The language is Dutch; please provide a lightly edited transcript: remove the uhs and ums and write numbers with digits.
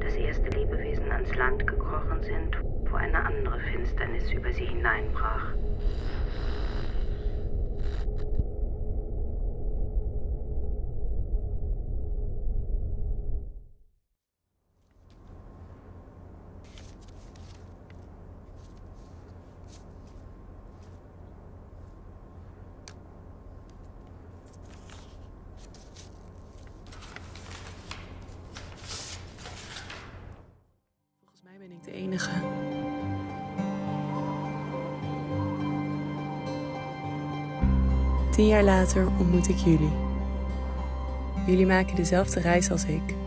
dass erste Lebewesen ans Land gekrochen sind, wo eine andere Finsternis über sie hineinbrach. Ben ik de enige. Tien jaar later ontmoet ik jullie. Jullie maken dezelfde reis als ik.